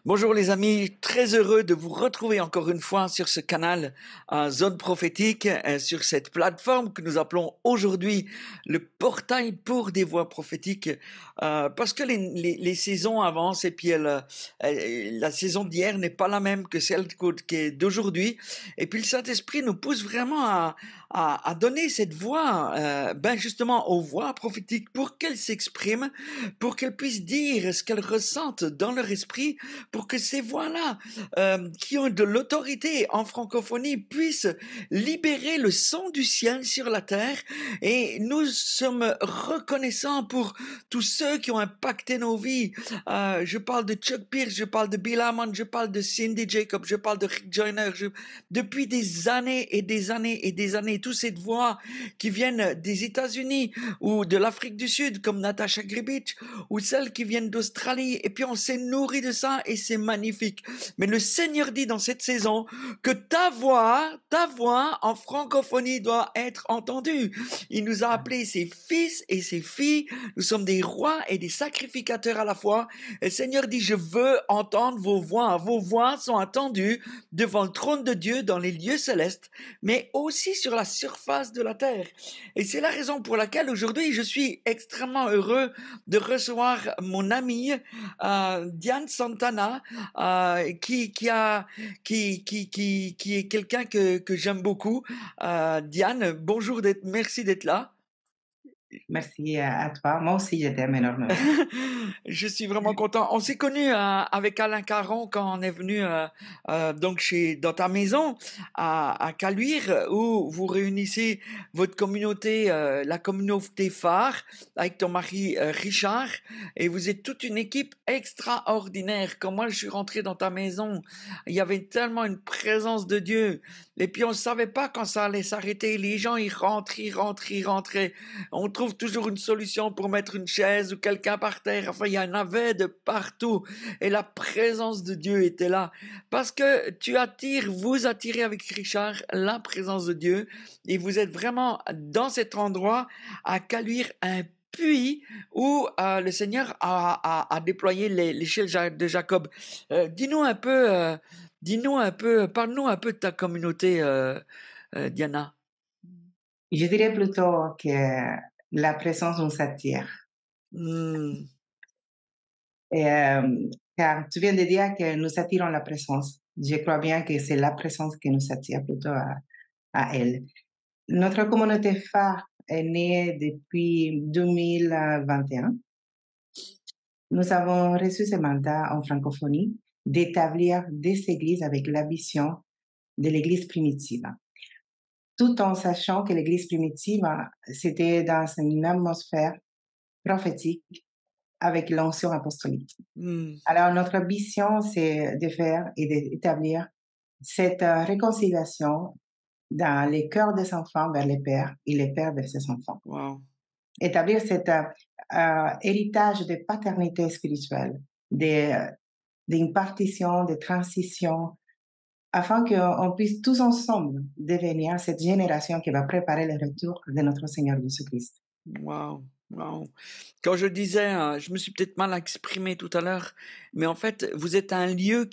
Bonjour les amis, très heureux de vous retrouver encore une fois sur ce canal Zone Prophétique, sur cette plateforme que nous appelons aujourd'hui le portail pour des voix prophétiques, parce que les saisons avancent et puis la saison d'hier n'est pas la même que celle d'aujourd'hui, et puis le Saint-Esprit nous pousse vraiment à donner cette voix, justement aux voix prophétiques pour qu'elles s'expriment, pour qu'elles puissent dire ce qu'elles ressentent dans leur esprit, pour que ces voix-là, qui ont de l'autorité en francophonie, puissent libérer le son du ciel sur la terre. Et nous sommes reconnaissants pour tous ceux qui ont impacté nos vies. Je parle de Chuck Pierce, je parle de Bill Hammond, je parle de Cindy Jacobs, je parle de Rick Joyner. Depuis des années et des années et des années, toutes ces voix qui viennent des États-Unis ou de l'Afrique du Sud, comme Natasha Gribich, ou celles qui viennent d'Australie, et puis on s'est nourri de ça et c'est magnifique. Mais le Seigneur dit dans cette saison que ta voix en francophonie doit être entendue. Il nous a appelés ses fils et ses filles. Nous sommes des rois et des sacrificateurs à la fois. Et le Seigneur dit, je veux entendre vos voix. Vos voix sont entendues devant le trône de Dieu dans les lieux célestes, mais aussi sur la surface de la terre. Et c'est la raison pour laquelle aujourd'hui je suis extrêmement heureux de recevoir mon amie Diane Santana, qui est quelqu'un que j'aime beaucoup. Diane, bonjour, merci d'être là. Merci à toi. Moi aussi, je t'aime énormément. Je suis vraiment content. On s'est connus avec Alain Caron quand on est venu donc dans ta maison à Caluire, où vous réunissez votre communauté, la communauté phare, avec ton mari Richard, et vous êtes toute une équipe extraordinaire. Quand moi je suis rentré dans ta maison, il y avait tellement une présence de Dieu, et puis on ne savait pas quand ça allait s'arrêter. Les gens ils rentraient. On trouve toujours une solution pour mettre une chaise ou quelqu'un par terre. Enfin, il y en avait de partout. Et la présence de Dieu était là. Parce que vous attirez avec Richard la présence de Dieu. Et vous êtes vraiment dans cet endroit à Caluire un puits où le Seigneur a déployé l'échelle de Jacob. Parle-nous un peu de ta communauté, Diana. Je dirais plutôt que la présence nous attire. Hmm. Et, car tu viens de dire que nous attirons la présence. Je crois bien que c'est la présence qui nous attire plutôt à elle. Notre communauté phare est née depuis 2021. Nous avons reçu ce mandat en francophonie d'établir des églises avec la vision de l'église primitive, tout en sachant que l'église primitive, c'était dans une atmosphère prophétique avec l'onction apostolique. Hmm. Alors, notre mission, c'est de faire et d'établir cette réconciliation dans les cœurs des enfants vers les pères et les pères vers ses enfants. Wow. Établir cet héritage de paternité spirituelle, d'impartition, de transition, afin qu'on puisse tous ensemble devenir cette génération qui va préparer le retour de notre Seigneur Jésus-Christ. Wow, wow. Quand je disais, je me suis peut-être mal exprimé tout à l'heure, mais en fait, vous êtes un lieu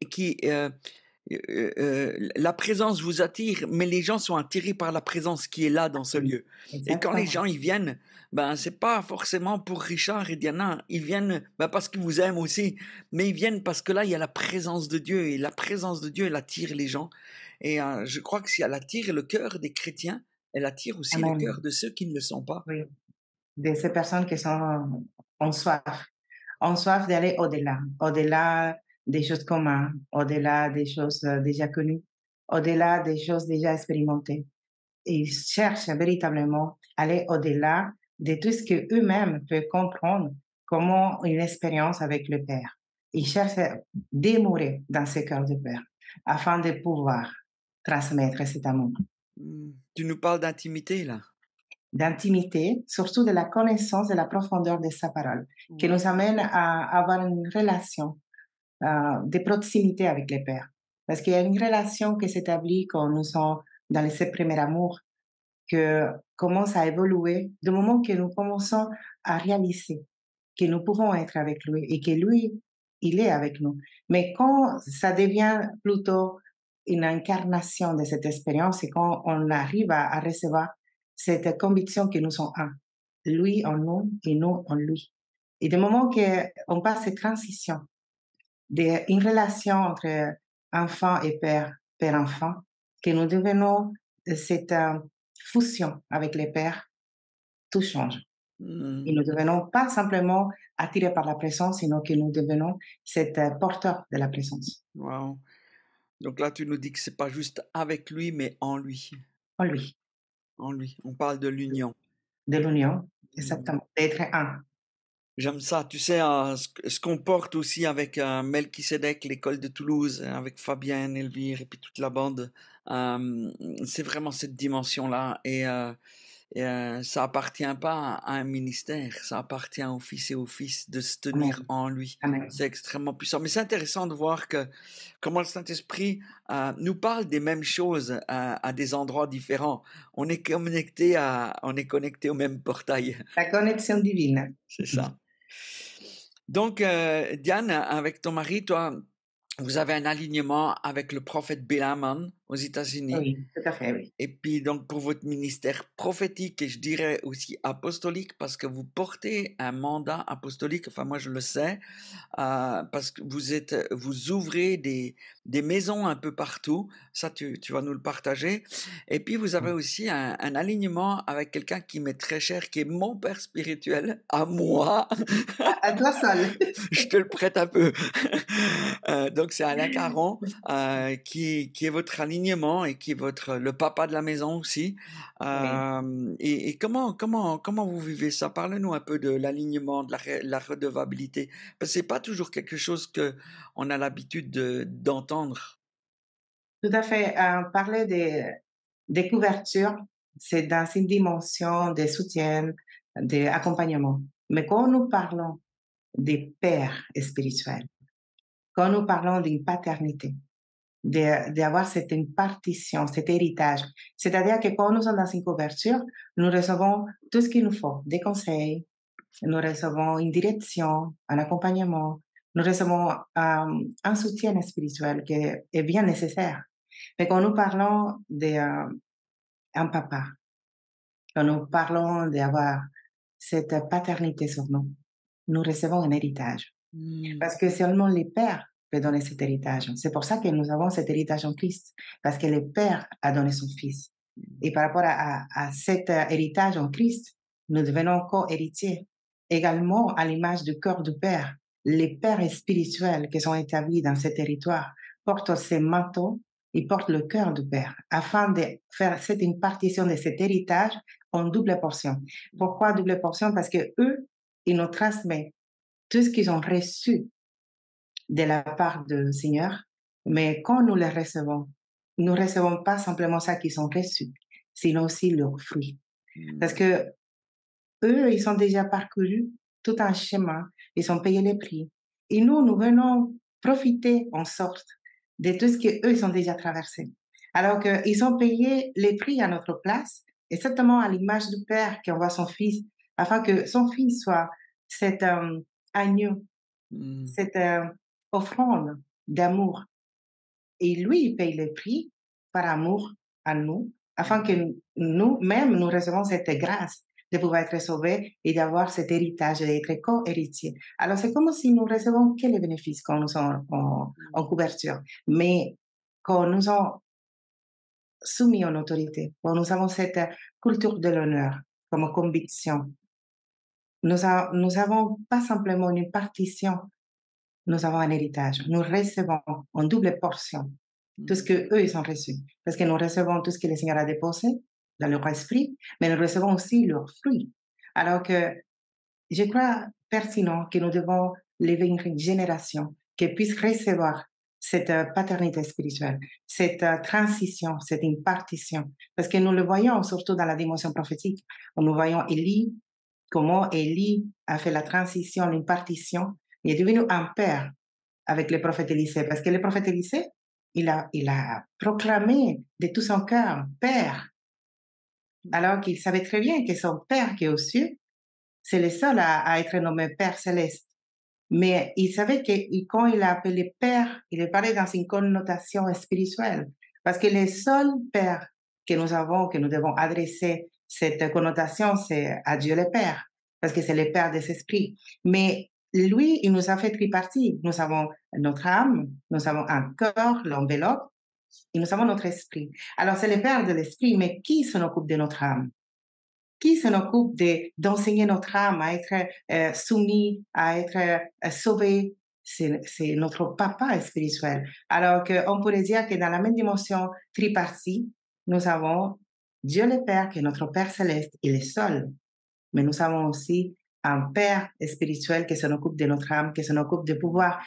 la présence vous attire, mais les gens sont attirés par la présence qui est là dans ce lieu. Et quand les Exactement. gens ils viennent, c'est pas forcément pour Richard et Diana, ils viennent parce qu'ils vous aiment aussi, mais ils viennent parce que là il y a la présence de Dieu et la présence de Dieu elle attire les gens. Et je crois que si elle attire le cœur des chrétiens, elle attire aussi le Amen. cœur de ceux qui ne le sont pas. Oui. De ces personnes qui sont en soif d'aller au-delà, au-delà des choses communes, au-delà des choses déjà connues, au-delà des choses déjà expérimentées. Et ils cherchent véritablement à aller au-delà de tout ce qu'eux-mêmes peuvent comprendre comme une expérience avec le Père. Ils cherchent à demeurer dans ce cœur de Père afin de pouvoir transmettre cet amour. Tu nous parles d'intimité là. D'intimité, surtout de la connaissance de la profondeur de sa parole, qui nous amène à avoir une relation de proximité avec le Père. Parce qu'il y a une relation qui s'établit quand nous sommes dans les sept premiers amours, que commence à évoluer du moment que nous commençons à réaliser que nous pouvons être avec lui et que lui il est avec nous. Mais quand ça devient plutôt une incarnation de cette expérience, c'est quand on arrive à recevoir cette conviction que nous sommes un. Lui en nous et nous en lui. Et du moment qu'on passe cette transition d'une relation entre enfant et père, père-enfant, que nous devenons cette fusion avec les pères, tout change. Et Mmh. nous devenons pas simplement attirés par la présence, sinon que nous devenons cet porteur de la présence Waouh! Donc là, tu nous dis que c'est pas juste avec lui, mais en lui. en lui, En lui. On parle de l'union. de l'union, Mmh. exactement, d'être un. J'aime ça. Tu sais, ce qu'on porte aussi avec Melchisedec, l'école de Toulouse, avec Fabienne, Elvire et puis toute la bande, c'est vraiment cette dimension-là. Et ça appartient pas à un ministère, ça appartient au Fils et au Fils de se tenir Amen. en lui. Amen. C'est extrêmement puissant. Mais c'est intéressant de voir que comment le Saint-Esprit nous parle des mêmes choses à des endroits différents. On est connecté au même portail. La connexion divine. C'est ça. Donc, Diane, avec ton mari, toi, vous avez un alignement avec le prophète Bilaman aux États-Unis. Oui, tout à fait, oui. Et puis donc pour votre ministère prophétique et je dirais aussi apostolique parce que vous portez un mandat apostolique, enfin moi je le sais, parce que vous ouvrez des maisons un peu partout, ça tu vas nous le partager. Et puis vous avez aussi un alignement avec quelqu'un qui m'est très cher, qui est mon père spirituel, à moi, À toi seul. je te le prête un peu. Donc c'est Alain Caron qui est votre alignement et qui est le papa de la maison aussi. Oui. Et comment vous vivez ça? Parlez-nous un peu de l'alignement, de la redevabilité. Parce que c'est pas toujours quelque chose que on a l'habitude d'entendre. Tout à fait. Parler des couvertures, c'est dans une dimension de soutien, d'accompagnement. Mais quand nous parlons des pères spirituels, quand nous parlons d'une paternité, d'avoir cette impartition, cet héritage, c'est-à-dire que quand nous sommes dans une couverture, nous recevons tout ce qu'il nous faut, des conseils, nous recevons une direction, un accompagnement, nous recevons un soutien spirituel qui est bien nécessaire. Mais quand nous parlons d'un papa, quand nous parlons d'avoir cette paternité sur nous, nous recevons un héritage. Mmh. Parce que seulement les pères peuvent donner cet héritage. C'est pour ça que nous avons cet héritage en Christ, parce que le Père a donné son Fils. Et par rapport à cet héritage en Christ, nous devenons co-héritiers. Également, à l'image du cœur du Père, les pères spirituels qui sont établis dans ce territoire portent ces manteaux, ils portent le cœur du Père, afin de faire cette impartition de cet héritage en double portion. Pourquoi double portion? Parce que eux, ils nous transmettent tout ce qu'ils ont reçu de la part du Seigneur, mais quand nous les recevons, nous ne recevons pas simplement ça qu'ils ont reçu, sinon aussi leurs fruits. Parce Mmh. que eux, ils ont déjà parcouru tout un chemin, ils ont payé les prix. Et nous venons profiter en sorte de tout ce qu'eux, ils ont déjà traversé. Alors qu'ils ont payé les prix à notre place, exactement à l'image du Père qui envoie son Fils, afin que son Fils soit cet agneau, Mmh. cette offrande d'amour. Et lui, il paye le prix par amour à nous, afin que nous-mêmes, nous recevons cette grâce de pouvoir être sauvés et d'avoir cet héritage, d'être co-héritiers. Alors, c'est comme si nous recevons que les bénéfices quand nous sommes en couverture. Mais quand nous sommes soumis en autorité, quand nous avons cette culture de l'honneur comme conviction, nous avons pas simplement une partition, nous avons un héritage. Nous recevons en double portion tout ce Mmh. que eux ils ont reçu. Parce que nous recevons tout ce que le Seigneur a déposé dans leur esprit, mais nous recevons aussi leurs fruits. Alors que je crois pertinent que nous devons lever une génération qui puisse recevoir cette paternité spirituelle, cette transition, cette impartition. Parce que nous le voyons surtout dans la dimension prophétique. Nous voyons Élie, comment Élie a fait la transition, l'impartition. Il est devenu un père avec le prophète Élisée. Parce que le prophète Élisée, il a proclamé de tout son cœur, Père, alors qu'il savait très bien que son Père qui est aux cieux, c'est le seul à être nommé Père céleste. Mais il savait que quand il a appelé Père, il parlait dans une connotation spirituelle. Parce que le seul Père que nous avons, que nous devons adresser cette connotation, c'est à Dieu le Père, parce que c'est le Père des esprits. Mais lui, il nous a fait tripartie. Nous avons notre âme, nous avons un cœur, l'enveloppe, et nous avons notre esprit. Alors, c'est le Père de l'esprit, mais qui s'en occupe de notre âme? Qui s'en occupe d'enseigner notre âme à être soumis, à être sauvé? C'est notre papa spirituel. Alors qu'on pourrait dire que dans la même dimension tripartie, nous avons Dieu le Père, qui est notre Père céleste, il est seul. Mais nous avons aussi un Père spirituel qui s'en occupe de notre âme, qui s'en occupe de pouvoir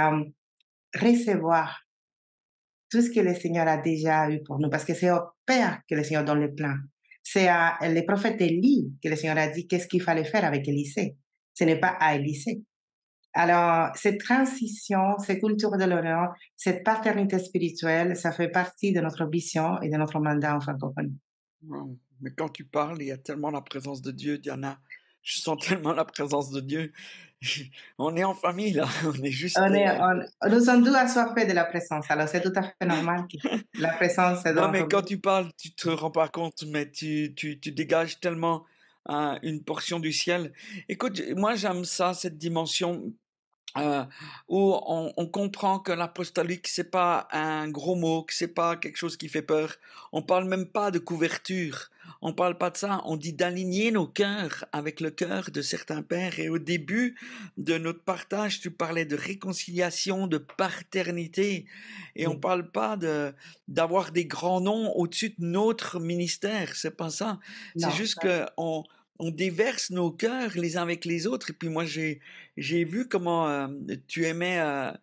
recevoir tout ce que le Seigneur a déjà eu pour nous, parce que c'est au Père que le Seigneur donne le plan. C'est à le prophète Élie que le Seigneur a dit qu'est-ce qu'il fallait faire avec Élisée. Ce n'est pas à Élisée. Alors, cette transition, cette culture de l'honneur, cette paternité spirituelle, ça fait partie de notre vision et de notre mandat en francophonie. Wow. Mais quand tu parles, il y a tellement la présence de Dieu, Diana. Je sens tellement la présence de Dieu. On est en famille là, on est juste. Nous sommes tous assoiffés de la présence, alors c'est tout à fait normal que la présence est Non, dans mais notre quand vie. tu parles, tu te rends pas compte, mais tu dégages tellement une portion du ciel. Écoute, moi j'aime ça, cette dimension Heu, où on comprend que l'apostolique, c'est pas un gros mot, que c'est pas quelque chose qui fait peur. On parle même pas de couverture, on parle pas de ça, on dit d'aligner nos cœurs avec le cœur de certains pères et au début de notre partage, tu parlais de réconciliation, de paternité et on Oui. parle pas d'avoir des grands noms au-dessus de notre ministère, c'est pas ça. C'est Non, juste qu'on on déverse nos cœurs les uns avec les autres et puis moi j'ai vu comment tu aimais,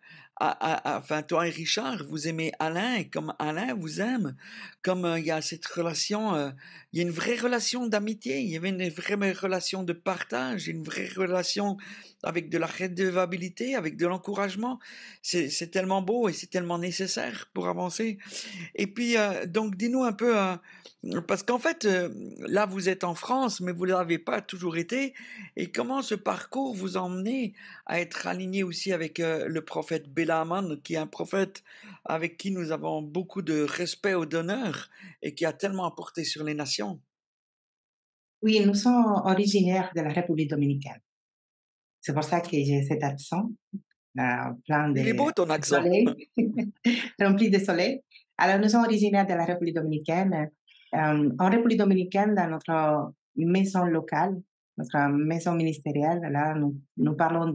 enfin toi et Richard, vous aimez Alain, et comme Alain vous aime, comme il y a cette relation, il y a une vraie relation d'amitié, il y avait une vraie relation de partage, une vraie relation avec de la redevabilité, avec de l'encouragement. C'est tellement beau et c'est tellement nécessaire pour avancer. Et puis, donc, dis-nous un peu, parce qu'en fait, là, vous êtes en France, mais vous ne l'avez pas toujours été. Et comment ce parcours vous a emmené à être aligné aussi avec le prophète Belaman, qui est un prophète avec qui nous avons beaucoup de respect ou d'honneur et qui a tellement apporté sur les nations? oui, nous sommes originaires de la République dominicaine. C'est pour ça que j'ai cet accent, plein Il est de beau ton accent. soleil, rempli de soleil. Alors, nous sommes originaires de la République dominicaine. En République dominicaine, dans notre maison locale, notre maison ministérielle, là, nous parlons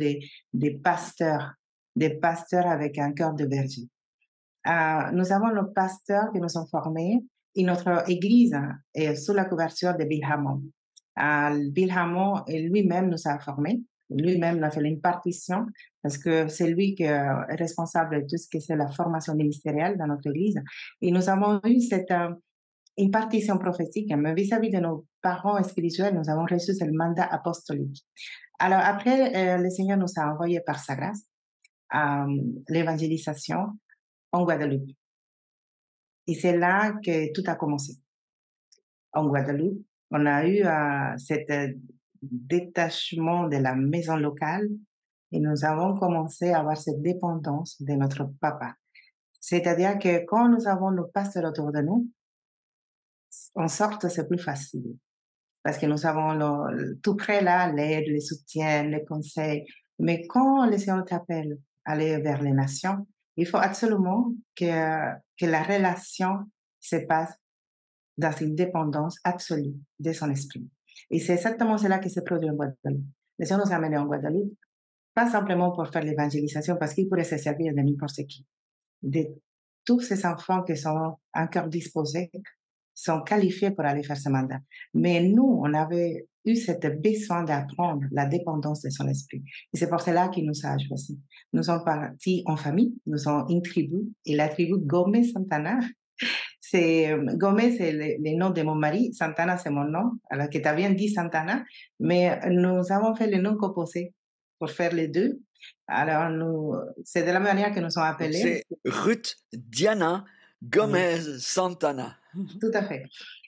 des pasteurs avec un cœur de berger. Nous avons nos pasteurs qui nous sont formés et notre église est sous la couverture de Bill Hammond. Bill Hammond lui-même nous a formés, lui-même nous a fait l'impartition parce que c'est lui qui est responsable de tout ce que c'est la formation ministérielle dans notre église. Et nous avons eu cette impartition prophétique, mais vis-à-vis de nos parents spirituels, nous avons reçu ce mandat apostolique. Alors après, le Seigneur nous a envoyés par sa grâce à l'évangélisation en Guadeloupe. Et c'est là que tout a commencé. En Guadeloupe, on a eu cet détachement de la maison locale et nous avons commencé à avoir cette dépendance de notre papa. C'est-à-dire que quand nous avons nos pasteurs autour de nous, en sorte, c'est plus facile parce que nous avons tout près là, l'aide, le soutien, les conseils. Mais quand le Seigneur t'appelle à aller vers les nations, il faut absolument que la relation se passe dans une dépendance absolue de son esprit. Et c'est exactement cela qui se produit en Guadeloupe. Le Seigneur nous a amenés en Guadeloupe, pas simplement pour faire l'évangélisation, parce qu'il pourrait se servir de n'importe qui. De tous ces enfants qui sont encore disposés, sont qualifiés pour aller faire ce mandat. Mais nous, on avait eu cette besoin d'apprendre la dépendance de son esprit. Et c'est pour cela qu'il nous a choisis. Nous sommes partis en famille, nous sommes une tribu, et la tribu Gomez Santana, c'est Gomez, c'est le nom de mon mari, Santana, c'est mon nom, alors que tu as bien dit Santana, mais nous avons fait le nom composé pour faire les deux. Alors, c'est de la manière que nous sommes Donc appelés. c'est Ruth Diana Oui, Gomez Santana. tout à fait.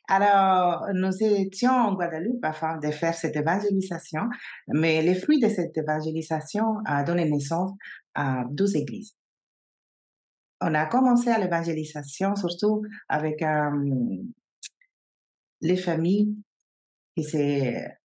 Alors, nous étions en Guadeloupe afin de faire cette évangélisation, mais le fruit de cette évangélisation a donné naissance à 12 églises. On a commencé à l'évangélisation surtout avec les familles, et c'est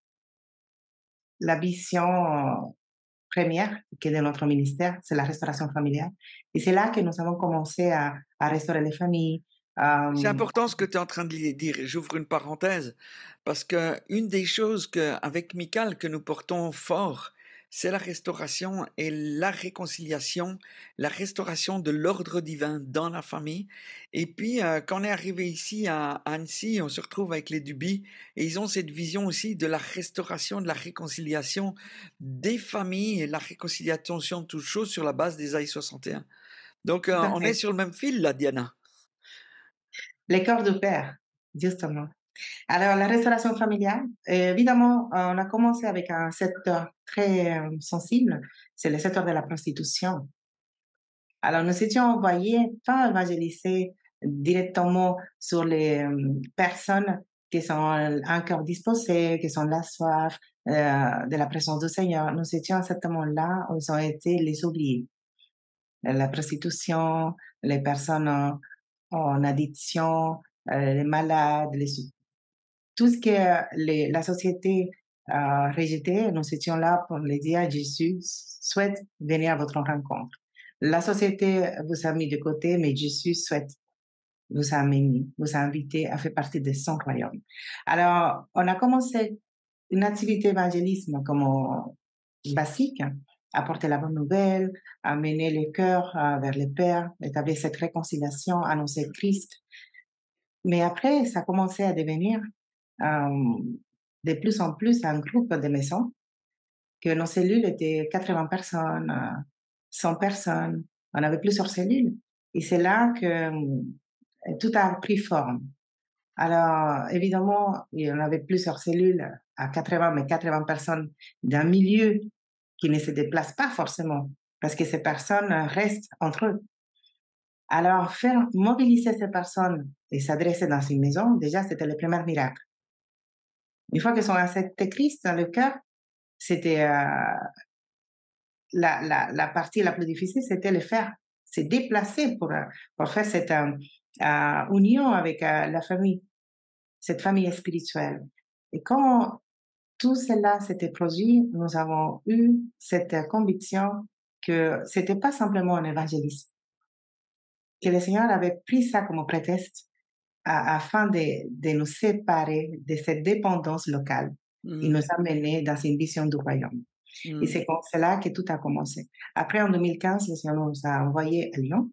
la vision première qui est de notre ministère, c'est la restauration familiale. Et c'est là que nous avons commencé à restaurer les familles. C'est euh, important ce que tu es en train de dire. J'ouvre une parenthèse parce que une des choses avec Michael que nous portons fort, c'est la restauration et la réconciliation, la restauration de l'ordre divin dans la famille. Et puis, quand on est arrivé ici à Annecy, on se retrouve avec les Duby et ils ont cette vision aussi de la restauration, de la réconciliation des familles et la réconciliation de toutes choses sur la base d'Ésaïe 61. Donc, Tout à on est fait. sur le même fil là, Diana. Les corps de père, justement. Alors, la restauration familiale, évidemment, on a commencé avec un secteur très sensible, c'est le secteur de la prostitution. Alors, nous étions envoyés, pas évangéliser directement sur les personnes qui sont un cœur disposé, qui sont la soif de la présence du Seigneur. Nous étions certainement là où ils ont été les oubliés. La prostitution, les personnes en addiction, les malades, tout ce que la société a rejeté, nous étions là pour les dire à Jésus souhaite venir à votre rencontre. La société vous a mis de côté, mais Jésus souhaite vous amener, vous inviter à faire partie de son royaume. Alors, on a commencé une activité évangélisme comme basique, apporter la bonne nouvelle, amener les cœurs vers le Père, établir cette réconciliation, annoncer Christ. Mais après, ça a commencé à devenir de plus en plus un groupe de maisons, que nos cellules étaient 80 personnes, 100 personnes, on avait plusieurs cellules. Et c'est là que tout a pris forme. Alors, évidemment, il y en avait plusieurs cellules à 80, mais 80 personnes d'un milieu qui ne se déplace pas forcément, parce que ces personnes restent entre eux. Alors, faire mobiliser ces personnes et s'adresser dans une maison, déjà, c'était le premier miracle. Une fois qu'ils sont acceptés Christ dans le cœur, c'était la partie la plus difficile, c'était le faire, se déplacer pour faire cette union avec la famille, cette famille spirituelle. Et quand tout cela s'était produit, nous avons eu cette conviction que c'était pas simplement un évangélisme, que le Seigneur avait pris ça comme prétexte afin de nous séparer de cette dépendance locale. Il nous Mmh. a menés dans une vision du royaume. Et Mmh. c'est comme cela que tout a commencé. Après, en 2015, le Seigneur nous a envoyés à Lyon.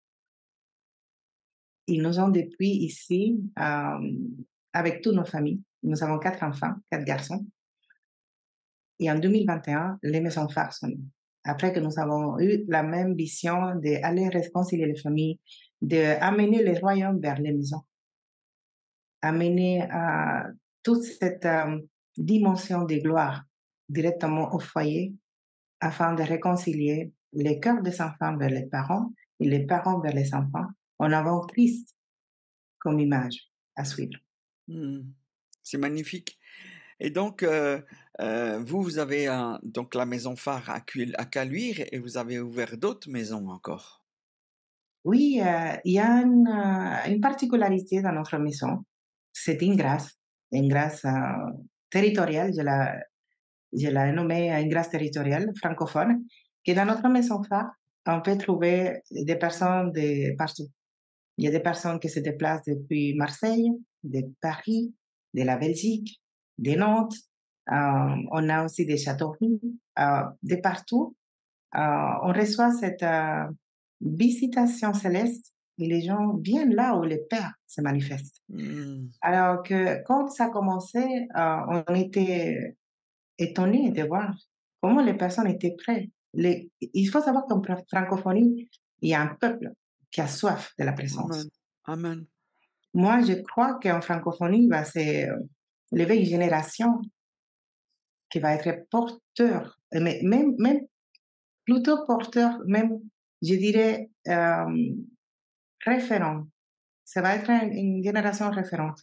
Ils nous ont depuis ici avec toutes nos familles. Nous avons 4 enfants, 4 garçons. Et en 2021, les maisons phares sont nées. Après que nous avons eu la même vision d'aller réconcilier les familles, d'amener le royaume vers les maisons, amener toute cette dimension de gloire directement au foyer afin de réconcilier les cœurs des enfants vers les parents et les parents vers les enfants en avant Christ comme image à suivre. Mmh. C'est magnifique. Et donc, vous avez donc la maison phare à Caluire et vous avez ouvert d'autres maisons encore. Oui, il y a une particularité dans notre maison. C'est une grâce territoriale, je l'ai nommée une grâce territoriale francophone, que dans notre maison phare, on peut trouver des personnes de partout. Il y a des personnes qui se déplacent depuis Marseille, de Paris, de la Belgique, de Nantes. On a aussi des Châteauroux, de partout. On reçoit cette visitation céleste et les gens viennent là où le Père se manifeste. Mmh. Alors que quand ça a commencé, on était étonnés de voir comment les personnes étaient prêtes. Il faut savoir qu'en francophonie, il y a un peuple qui a soif de la présence. Amen. Amen. Moi, je crois qu'en francophonie, va se lever une génération qui va être porteur, mais même plutôt porteur, même, je dirais, référent. Ça va être une génération référente.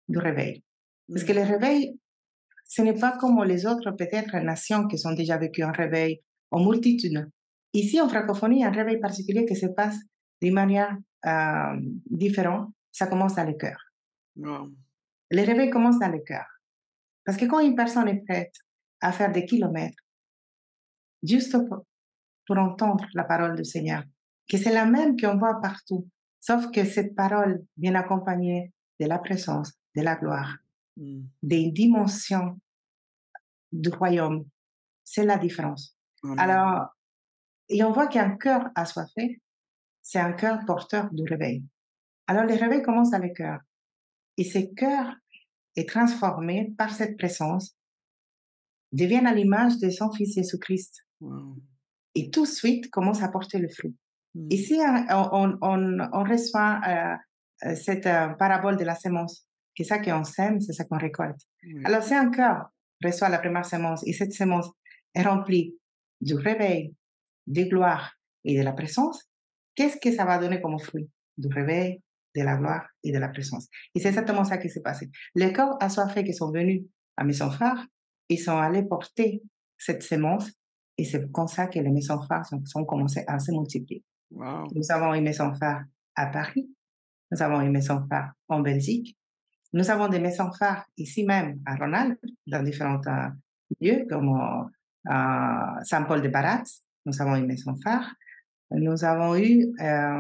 du réveil. Parce que Mmh. le réveil, ce n'est pas comme les autres, peut-être, nations qui ont déjà vécu un réveil en multitude. Ici, en francophonie, il y a un réveil particulier qui se passe d'une manière différente. Ça commence dans le cœur. Waouh. Le réveil commence dans le cœur. Parce que quand une personne est prête à faire des kilomètres juste pour entendre la parole du Seigneur, que c'est la même qu'on voit partout, sauf que cette parole vient accompagnée de la présence, de la gloire, Mmh. des dimensions du royaume. C'est la différence. Amen. Alors, et on voit qu'un cœur assoiffé, c'est un cœur porteur du réveil. Alors, le réveil commence dans le cœur. Et ce cœur est transformé par cette présence, devient à l'image de son Fils Jésus-Christ. Waouh. Et tout de suite commence à porter le fruit. Mmh. Ici, on reçoit cette parabole de la semence, que ça qu'on sème, c'est ça qu'on récolte. Oui. Alors, si un cœur reçoit la première semence et cette semence est remplie du réveil, de gloire et de la présence, qu'est-ce que ça va donner comme fruit? Du réveil, de la gloire et de la présence. Et c'est exactement ça qui s'est passé. Les corps assoiffés qui sont venus à Maison Phare, ils sont allés porter cette semence et c'est comme ça que les maisons phares sont commencées à se multiplier. Waouh. Nous avons une maison phare à Paris, nous avons une maison phare en Belgique, nous avons des maisons phares ici même à Ronald, dans différents lieux comme Saint-Paul de Barat, nous avons une maison phare. Nous avons eu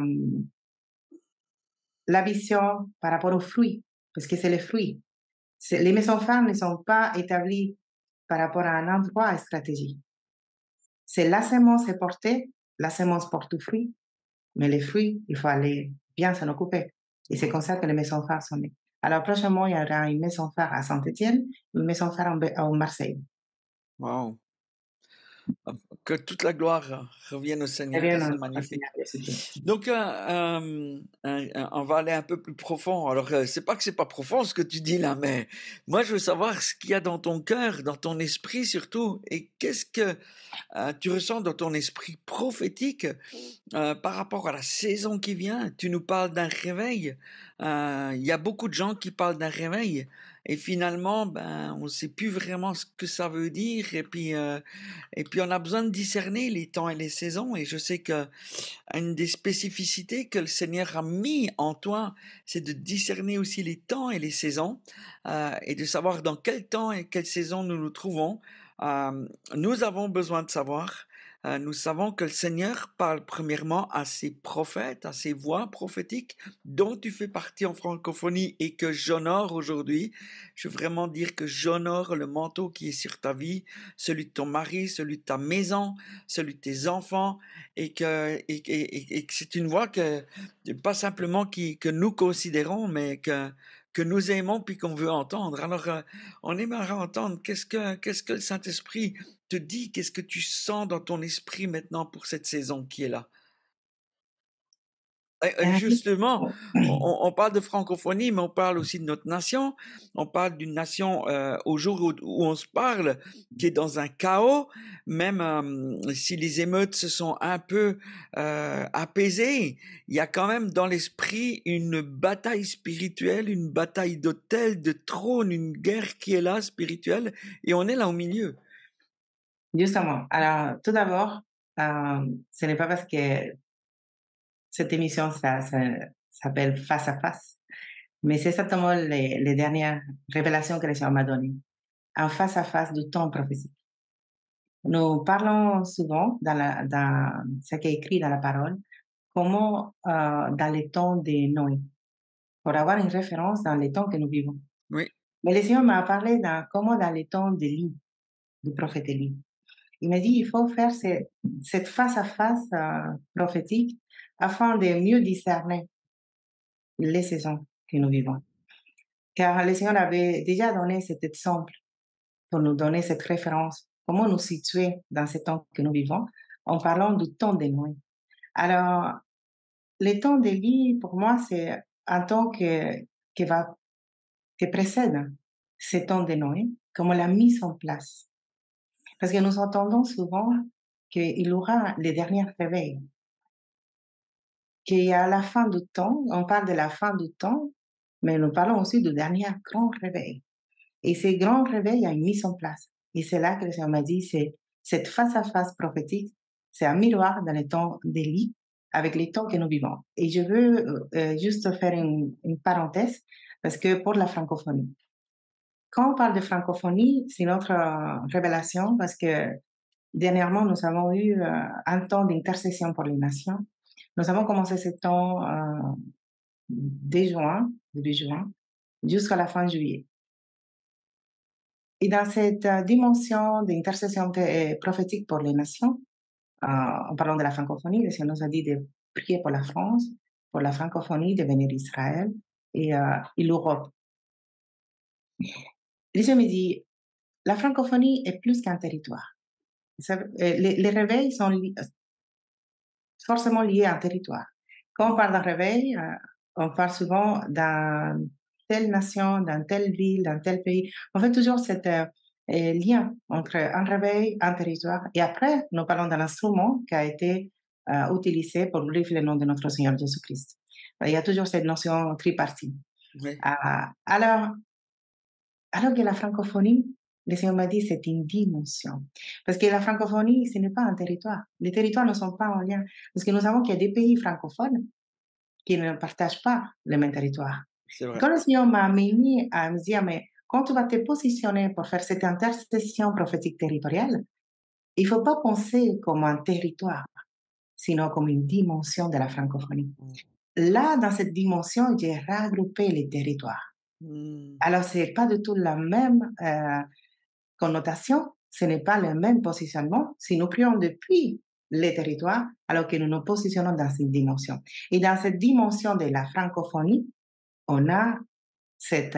la vision par rapport aux fruits, parce que c'est les fruits. Les maisons phares ne sont pas établies par rapport à un endroit stratégique. C'est la semence est portée, la semence porte du fruit, mais les fruits, il faut aller bien s'en occuper. Et c'est comme ça que les maisons phares sont nées. Alors, prochainement, il y aura une maison phare à Saint-Étienne, une maison phare en Marseille. Waouh. Que toute la gloire revienne au Très Seigneur, bien, c'est notre magnifique. Seigneur Jésus-Christ. Donc, on va aller un peu plus profond. Alors, c'est pas que c'est pas profond ce que tu dis là, mais moi, je veux savoir ce qu'il y a dans ton cœur, dans ton esprit surtout, et qu'est-ce que tu ressens dans ton esprit prophétique par rapport à la saison qui vient. Tu nous parles d'un réveil. Il y a beaucoup de gens qui parlent d'un réveil, et finalement, ben, on ne sait plus vraiment ce que ça veut dire, et puis on a besoin de discerner les temps et les saisons, et je sais que une des spécificités que le Seigneur a mis en toi, c'est de discerner aussi les temps et les saisons, et de savoir dans quel temps et quelle saison nous nous trouvons. Nous avons besoin de savoir. Nous savons que le Seigneur parle premièrement à ses prophètes, à ses voix prophétiques, dont tu fais partie en francophonie et que j'honore aujourd'hui. Je veux vraiment dire que j'honore le manteau qui est sur ta vie, celui de ton mari, celui de ta maison, celui de tes enfants, et que c'est une voix que, pas simplement que nous considérons, mais que nous aimons puis qu'on veut entendre. Alors, on aimerait entendre qu'est-ce que le Saint-Esprit te dit, qu'est-ce que tu sens dans ton esprit maintenant pour cette saison qui est là. Justement, on parle de francophonie, mais on parle aussi de notre nation. On parle d'une nation au jour où on se parle, qui est dans un chaos, même si les émeutes se sont un peu apaisées, il y a quand même dans l'esprit une bataille spirituelle, une bataille d'autel, de trône, une guerre qui est là spirituelle, et on est là au milieu. Justement. Alors, tout d'abord, ce n'est pas parce que cette émission ça s'appelle Face à face, mais c'est exactement les dernières révélations que le Seigneur m'a données. Un face à face du temps prophétique. Nous parlons souvent dans ce qui est écrit dans la parole, comment dans les temps de Noé, pour avoir une référence dans les temps que nous vivons. Oui. Mais le Seigneur m'a parlé comment dans les temps d'Élie, du prophète Élie. Il m'a dit il faut faire cette face à face prophétique afin de mieux discerner les saisons que nous vivons. Car le Seigneur avait déjà donné cet exemple pour nous donner cette référence, comment nous situer dans ce temps que nous vivons, en parlant du temps de Noé. Alors, le temps d'Élie, pour moi, c'est un temps qui précède ce temps de Noé, comme la mise en place. Parce que nous entendons souvent qu'il y aura les derniers réveils, qu'il y a la fin du temps, on parle de la fin du temps, mais nous parlons aussi du dernier grand réveil. Et ces grands réveils, il y a une mise en place. Et c'est là que le Seigneur m'a dit, c'est cette face-à-face prophétique, c'est un miroir dans les temps d'Élie avec les temps que nous vivons. Et je veux juste faire une parenthèse parce que pour la francophonie, quand on parle de francophonie, c'est notre révélation parce que dernièrement, nous avons eu un temps d'intercession pour les nations. Nous avons commencé ce temps dès juin, début juin, jusqu'à la fin juillet. Et dans cette dimension d'intercession prophétique pour les nations, en parlant de la francophonie, le Seigneur nous a dit de prier pour la France, pour la francophonie, de venir Israël et l'Europe. Le Seigneur me dit, la francophonie est plus qu'un territoire. Les réveils sont forcément liés à un territoire. Quand on parle d'un réveil, on parle souvent dans telle nation, dans telle ville, dans tel pays. On fait toujours cet lien entre un réveil, un territoire. Et après, nous parlons d'un instrument qui a été utilisé pour glorifier le nom de notre Seigneur Jésus-Christ. Il y a toujours cette notion tripartite. Oui, Alors, alors que la francophonie, le Seigneur m'a dit, c'est une dimension. Parce que la francophonie, ce n'est pas un territoire. Les territoires ne sont pas en lien. Parce que nous savons qu'il y a des pays francophones qui ne partagent pas le même territoire. c'est vrai. Quand le Seigneur m'a amené à me dire, mais quand tu vas te positionner pour faire cette intercession prophétique territoriale, il ne faut pas penser comme un territoire, sinon comme une dimension de la francophonie. Mm. Là, dans cette dimension, j'ai regroupé les territoires. Mm. Alors, ce n'est pas du tout la même connotation, ce n'est pas le même positionnement si nous prions depuis les territoires, alors que nous nous positionnons dans cette dimension. Et dans cette dimension de la francophonie, on a cet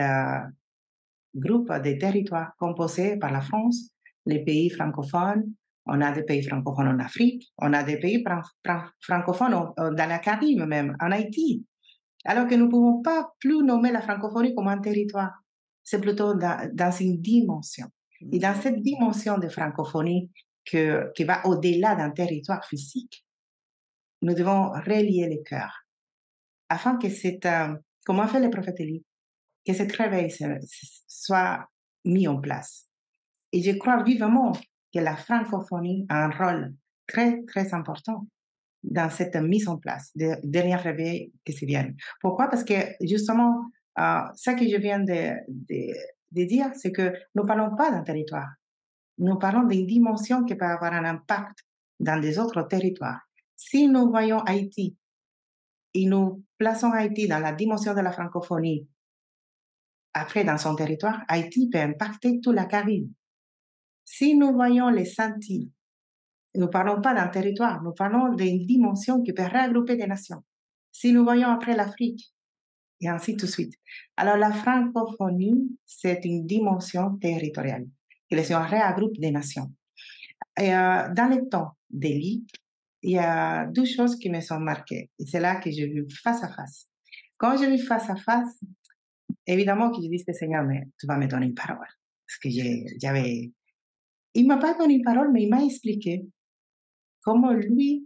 groupe de territoires composé par la France, les pays francophones, on a des pays francophones en Afrique, on a des pays francophones dans la Caraïbe même, en Haïti. Alors que nous ne pouvons pas plus nommer la francophonie comme un territoire. C'est plutôt dans une dimension. Et dans Mm. cette dimension de francophonie qui va au-delà d'un territoire physique, nous devons relier les cœurs afin que comme a fait le prophète Élie, que ce réveil soit mis en place. Et je crois vivement que la francophonie a un rôle très, très important dans cette mise en place des derniers réveils qui se viennent. Pourquoi? Parce que justement, ce que je viens de dire, c'est que nous ne parlons pas d'un territoire. Nous parlons d'une dimension qui peut avoir un impact dans des autres territoires. Si nous voyons Haïti et nous plaçons Haïti dans la dimension de la francophonie, après dans son territoire, Haïti peut impacter toute la Caraïbe. Si nous voyons les Antilles, nous ne parlons pas d'un territoire, nous parlons d'une dimension qui peut regrouper des nations. Si nous voyons après l'Afrique, et ainsi de suite. Alors la francophonie, c'est une dimension territoriale, que les gens regroupent des nations. Et dans les temps d'Élie, il y a deux choses qui me sont marquées. Et c'est là que j'ai vu face à face. Quand j'ai vu face à face, évidemment que je dis, Seigneur, mais tu vas me donner une parole. Parce que j'avais... Il ne m'a pas donné une parole, mais il m'a expliqué comment lui,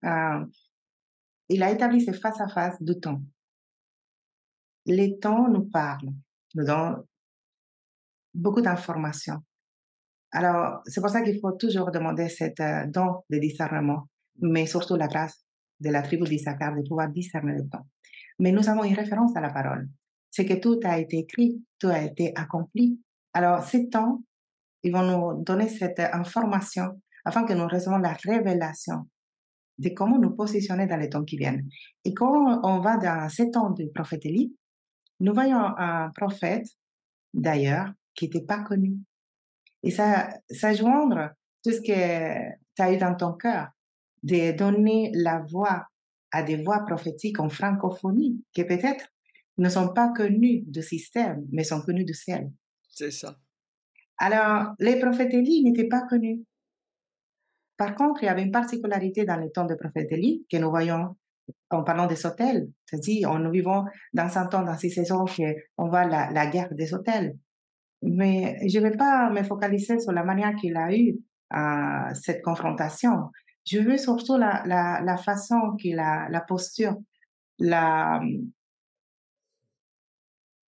il a établi ce face à face du temps. Les temps nous parlent, nous donnent beaucoup d'informations. Alors, c'est pour ça qu'il faut toujours demander cet don de discernement, mais surtout la grâce de la tribu d'Issachar de pouvoir discerner le temps. Mais nous avons une référence à la parole. C'est que tout a été écrit, tout a été accompli. Alors, ces temps, ils vont nous donner cette information afin que nous recevons la révélation de comment nous positionner dans les temps qui viennent. Et quand on va dans ces temps du prophète Élie, nous voyons un prophète, d'ailleurs, qui n'était pas connu. Et ça joindre tout ce que tu as eu dans ton cœur, de donner la voix à des voix prophétiques en francophonie, qui peut-être ne sont pas connues du système, mais sont connues du ciel. C'est ça. Alors, les prophètes Élie n'étaient pas connus. Par contre, il y avait une particularité dans les temps de prophète Élie que nous voyons en parlant des hôtels. C'est-à-dire, nous vivons dans un temps, dans ces saisons, on voit la guerre des hôtels. Mais je ne vais pas me focaliser sur la manière qu'il a eu cette confrontation. Je veux surtout la façon qu'il a, la posture, la,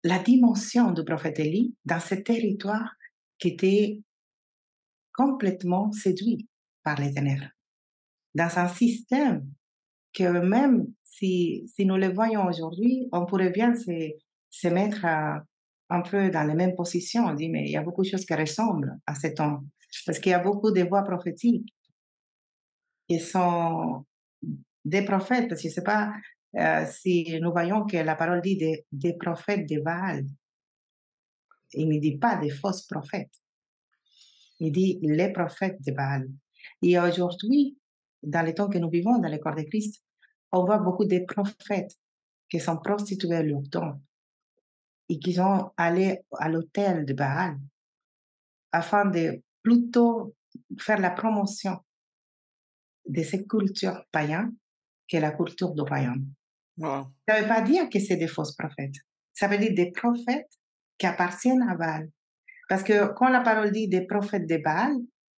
la dimension du prophète Élie dans ce territoire qui était complètement séduit par les ténèbres, dans un système que même si nous le voyons aujourd'hui, on pourrait bien se mettre un peu dans les mêmes positions. On dit, mais il y a beaucoup de choses qui ressemblent à ce temps. Parce qu'il y a beaucoup de voix prophétiques qui sont des prophètes. Parce que je ne sais pas si nous voyons que la parole dit des prophètes de Baal. Il ne dit pas des fausses prophètes. Il dit les prophètes de Baal. Et aujourd'hui, dans les temps que nous vivons, dans le corps de Christ, on voit beaucoup de prophètes qui sont prostitués leur temps et qui sont allés à l'hôtel de Baal afin de plutôt faire la promotion de ces cultures païennes que la culture du royaume. Wow. Ça ne veut pas dire que c'est des fausses prophètes. Ça veut dire des prophètes qui appartiennent à Baal. Parce que quand la parole dit des prophètes de Baal,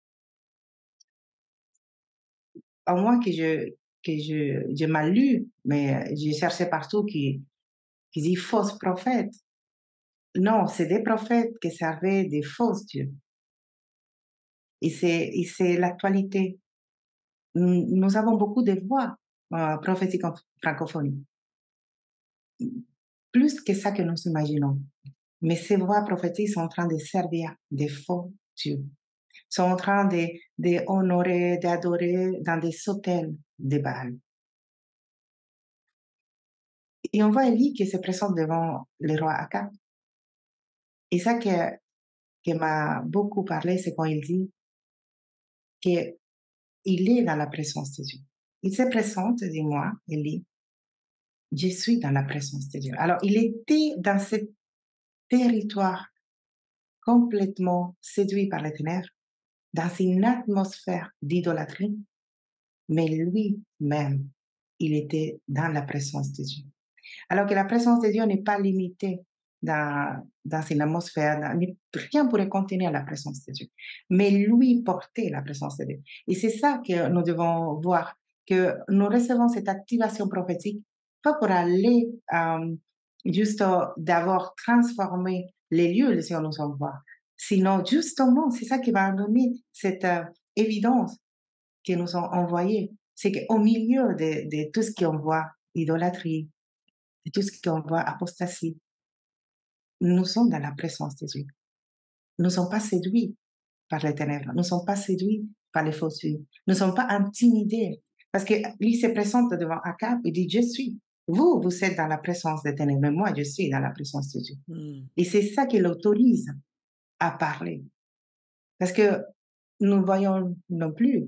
à moins je mal lu, mais j'ai cherché partout qui dit fausses prophètes. Non, c'est des prophètes qui servaient des faux dieux. Et c'est l'actualité. Nous avons beaucoup de voix prophétiques en francophonie. Plus que ça que nous imaginons. Mais ces voix prophétiques sont en train de servir des faux dieux. Sont en train d'honorer, d'adorer dans des hôtels de Baal. Et on voit Élie qui se présente devant le roi Akab. Et ça qui m'a beaucoup parlé, c'est quand il dit qu'il est dans la présence de Dieu. Il se présente, dis-moi, Élie, je suis dans la présence de Dieu. Alors, il était dans ce territoire complètement séduit par les ténèbres, dans une atmosphère d'idolâtrie, mais lui-même, il était dans la présence de Dieu. Alors que la présence de Dieu n'est pas limitée dans une atmosphère, rien pourrait contenir la présence de Dieu. Mais lui portait la présence de Dieu. Et c'est ça que nous devons voir, que nous recevons cette activation prophétique, pas pour aller juste d'avoir transformé les lieux, le Seigneur nous envoie, sinon justement, c'est ça qui va donner cette évidence qu'ils nous ont envoyée. C'est qu'au milieu de tout ce qu'on voit, idolâtrie, de tout ce qu'on voit, apostasie, nous sommes dans la présence de Dieu. Nous ne sommes pas séduits par les ténèbres. Nous ne sommes pas séduits par les faux dieux. Nous ne sommes pas intimidés. Parce que lui se présente devant Akab et dit, je suis. Vous êtes dans la présence des ténèbres, mais moi, je suis dans la présence de Dieu. Et c'est ça qui l'autorise à parler. Parce que nous voyons non plus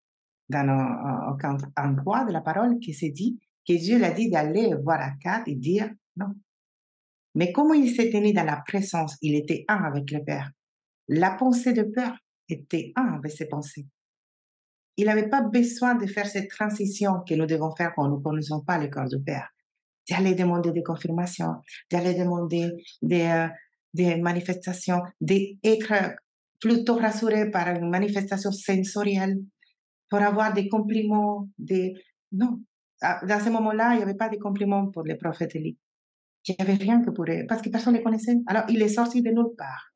dans aucun endroit de la parole qui se dit que Dieu l'a dit d'aller voir Akab et dire non. Mais comment il s'est tenu dans la présence, il était un avec le Père. La pensée de peur était un avec ses pensées. Il n'avait pas besoin de faire cette transition que nous devons faire quand nous ne connaissons pas le corps du Père. D'aller demander des confirmations, d'aller demander des manifestations, d'être plutôt rassuré par une manifestation sensorielle, pour avoir des compliments. Non, dans ce moment-là, il n'y avait pas de compliments pour les prophètes Élie. Il n'y avait rien que pour eux, parce que personne ne les connaissait. Alors, il est sorti de nulle part.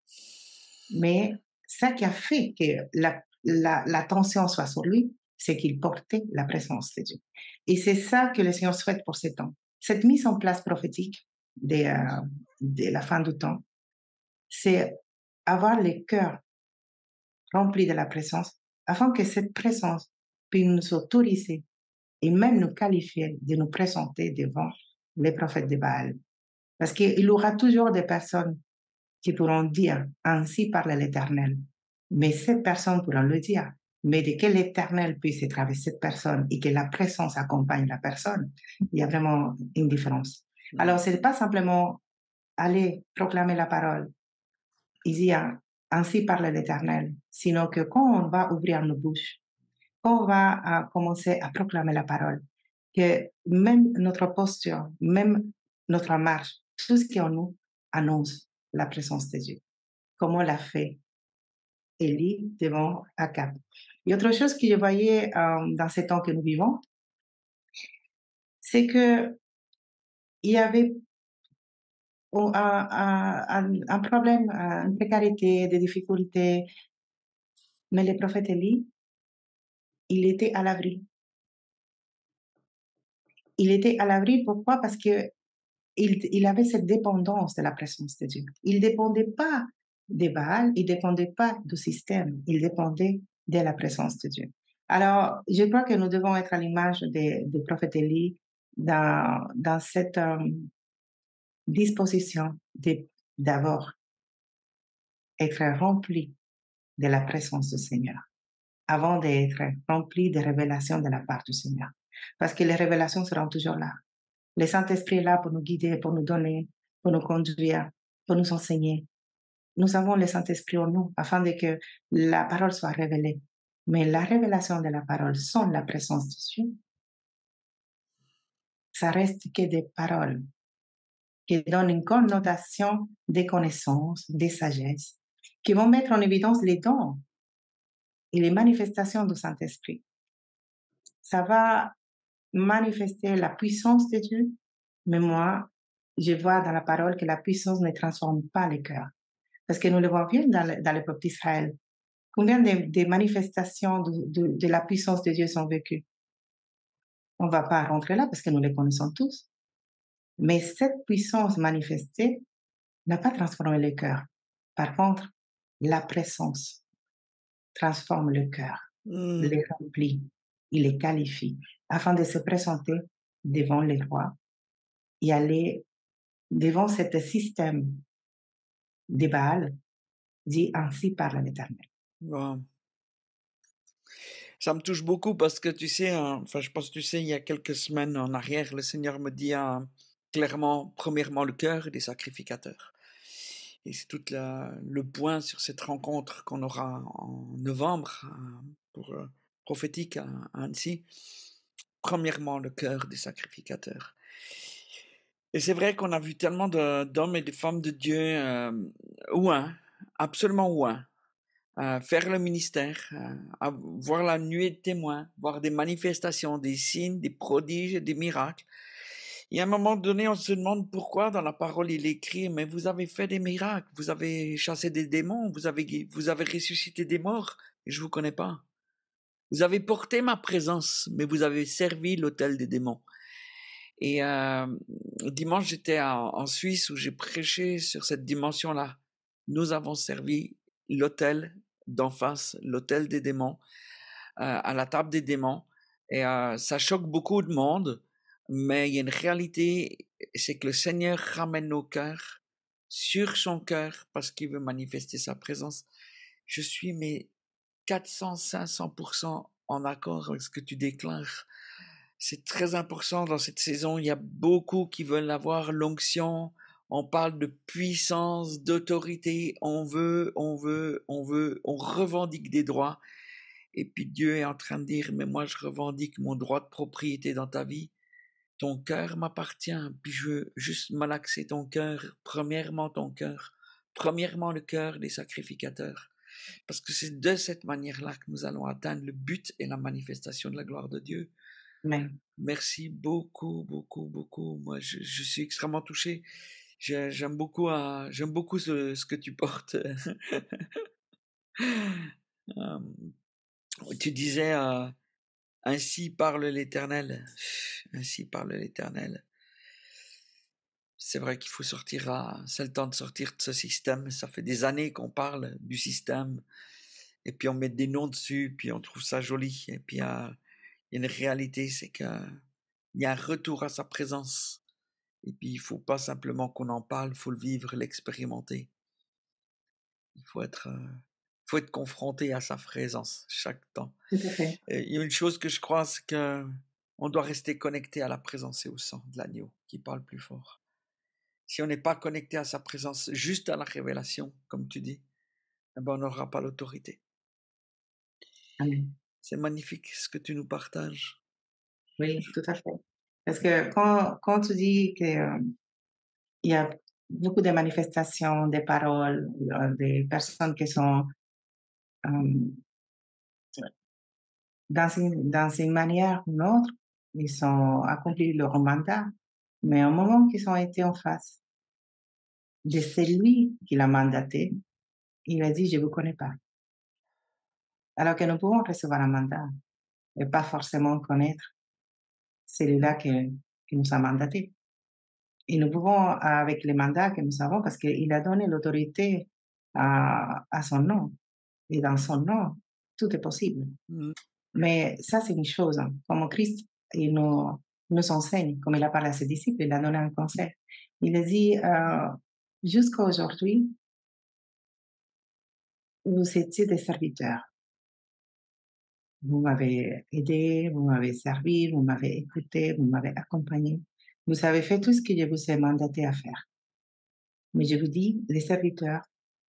Mais ça qui a fait que l'attention soit sur lui, c'est qu'il portait la présence de Dieu. Et c'est ça que le Seigneur souhaite pour ce temps. Cette mise en place prophétique de la fin du temps, c'est avoir le cœur rempli de la présence, afin que cette présence puisse nous autoriser et même nous qualifier de nous présenter devant les prophètes de Baal. Parce qu'il y aura toujours des personnes qui pourront dire, ainsi parle l'Éternel. Mais cette personne pourra le dire. Mais de que l'Éternel puisse être avec cette personne et que la présence accompagne la personne, il y a vraiment une différence. Alors, ce n'est pas simplement aller proclamer la parole et dire, ainsi parle l'Éternel, sinon que quand on va ouvrir nos bouches, quand on va commencer à proclamer la parole, que même notre posture, même notre marche, tout ce qui est en nous annonce la présence de Dieu, comme on l'a fait Élie devant Akab. Et autre chose que je voyais dans ces temps que nous vivons, c'est que il y avait ont un problème, une précarité, des difficultés. Mais le prophète Élie, il était à l'abri. Il était à l'abri, pourquoi? Parce que il avait cette dépendance de la présence de Dieu. Il ne dépendait pas des Baal, il ne dépendait pas du système, il dépendait de la présence de Dieu. Alors, je crois que nous devons être à l'image du prophète Élie dans cette disposition d'abord être rempli de la présence du Seigneur avant d'être rempli de révélations de la part du Seigneur. Parce que les révélations seront toujours là. Le Saint-Esprit est là pour nous guider, pour nous donner, pour nous conduire, pour nous enseigner. Nous avons le Saint-Esprit en nous afin de que la parole soit révélée. Mais la révélation de la parole sans la présence de Dieu, ça reste que des paroles qui donnent une connotation des connaissances, des sagesses, qui vont mettre en évidence les dons et les manifestations du Saint-Esprit. Ça va manifester la puissance de Dieu, mais moi, je vois dans la parole que la puissance ne transforme pas les cœurs. Parce que nous le voyons bien dans le peuple d'Israël. Combien de manifestations de la puissance de Dieu sont vécues? On ne va pas rentrer là parce que nous les connaissons tous. Mais cette puissance manifestée n'a pas transformé le cœur. Par contre, la présence transforme le cœur, Hmm. les remplit, il les qualifie afin de se présenter devant les rois et aller devant ce système de Baal, dit ainsi par l'Éternel. Wow. Ça me touche beaucoup parce que tu sais, enfin, je pense que tu sais, il y a quelques semaines en arrière, le Seigneur me dit clairement, premièrement, le cœur des sacrificateurs. Et c'est tout le point sur cette rencontre qu'on aura en novembre pour prophétique à Annecy. Premièrement, le cœur des sacrificateurs. Et c'est vrai qu'on a vu tellement d'hommes et de femmes de Dieu ouin, absolument ouin, faire le ministère, voir la nuée de témoins, voir des manifestations, des signes, des prodiges et des miracles. Et à un moment donné, on se demande pourquoi dans la parole il écrit, mais vous avez fait des miracles, vous avez chassé des démons, vous avez ressuscité des morts, et je vous connais pas. Vous avez porté ma présence, mais vous avez servi l'autel des démons. Et dimanche, j'étais en Suisse où j'ai prêché sur cette dimension-là. Nous avons servi l'autel d'en face, l'autel des démons, à la table des démons. Et ça choque beaucoup de monde, mais il y a une réalité, c'est que le Seigneur ramène nos cœurs sur son cœur parce qu'il veut manifester sa présence. Je suis mais 400-500% en accord avec ce que tu déclares. C'est très important dans cette saison. Il y a beaucoup qui veulent avoir l'onction. On parle de puissance, d'autorité. On veut, on veut, on veut. On revendique des droits. Et puis Dieu est en train de dire, mais moi je revendique mon droit de propriété dans ta vie. Ton cœur m'appartient. Puis je veux juste malaxer ton cœur. Premièrement ton cœur. Premièrement le cœur des sacrificateurs. Parce que c'est de cette manière-là que nous allons atteindre le but et la manifestation de la gloire de Dieu. Amen. Merci beaucoup, beaucoup, beaucoup. Moi, je suis extrêmement touché. J'aime beaucoup, j'aime beaucoup ce que tu portes. Tu disais, ainsi parle l'Éternel. Ainsi parle l'Éternel. C'est vrai qu'il faut sortir c'est le temps de sortir de ce système. Ça fait des années qu'on parle du système. Et puis on met des noms dessus, puis on trouve ça joli. Et puis il y a une réalité, c'est qu'il y a un retour à sa présence. Et puis, il faut pas simplement qu'on en parle, il faut le vivre, l'expérimenter. Il faut être confronté à sa présence chaque temps. Tout à fait. Et il y a une chose que je crois, c'est que on doit rester connecté à la présence et au sang de l'agneau qui parle plus fort. Si on n'est pas connecté à sa présence, juste à la révélation, comme tu dis, eh ben on n'aura pas l'autorité. Amen. C'est magnifique ce que tu nous partages. Oui, tout à fait. Parce que quand tu dis que il y a beaucoup de manifestations, des paroles, des personnes qui sont dans une manière ou une autre, ils ont accompli leur mandat, mais au moment qu'ils ont été en face, de celui qui l'a mandaté, il a dit, je ne vous connais pas. Alors que nous pouvons recevoir un mandat et pas forcément connaître celui-là qui nous a mandaté. Et nous pouvons, avec les mandats que nous avons, parce qu'il a donné l'autorité à son nom, et dans son nom, tout est possible. Mm. Mais ça, c'est une chose. Hein. Comme Christ, il nous enseigne, comme il a parlé à ses disciples, il a donné un conseil. Il a dit, jusqu'à aujourd'hui, vous étiez des serviteurs. Vous m'avez aidé, vous m'avez servi, vous m'avez écouté, vous m'avez accompagné. Vous avez fait tout ce que je vous ai mandaté à faire. Mais je vous dis, les serviteurs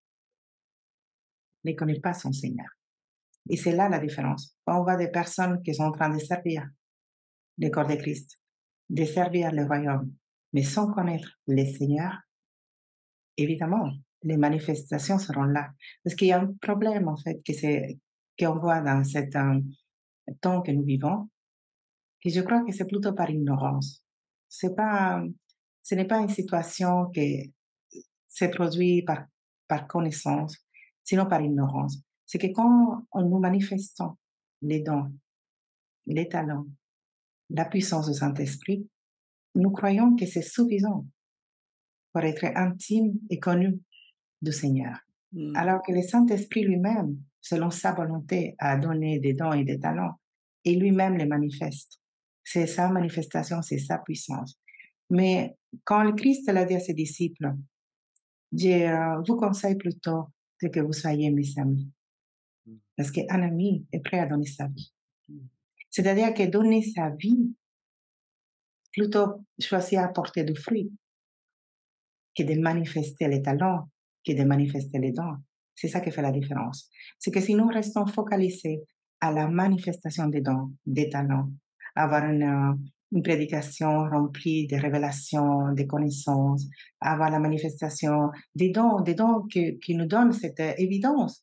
ne connaissent pas son Seigneur. Et c'est là la différence. On voit des personnes qui sont en train de servir le corps de Christ, de servir le royaume, mais sans connaître le Seigneur, évidemment, les manifestations seront là. Parce qu'il y a un problème, en fait, qu'on voit dans ce temps que nous vivons, que je crois que c'est plutôt par ignorance. C'est pas, ce n'est pas une situation qui se produit par connaissance, sinon par ignorance. C'est que quand nous manifestons les dons, les talents, la puissance du Saint-Esprit, nous croyons que c'est suffisant pour être intime et connu du Seigneur. Mm. Alors que le Saint-Esprit lui-même, selon sa volonté, a donné des dons et des talents, et lui-même les manifeste. C'est sa manifestation, c'est sa puissance. Mais quand le Christ l'a dit à ses disciples, je vous conseille plutôt que vous soyez mes amis. Parce qu'un ami est prêt à donner sa vie. C'est-à-dire que donner sa vie, plutôt choisir à porter du fruit, que de manifester les talents, que de manifester les dons. C'est ça qui fait la différence. C'est que si nous restons focalisés à la manifestation des dons, des talents, avoir une prédication remplie de révélations, de connaissances, avoir la manifestation des dons qui nous donnent cette évidence.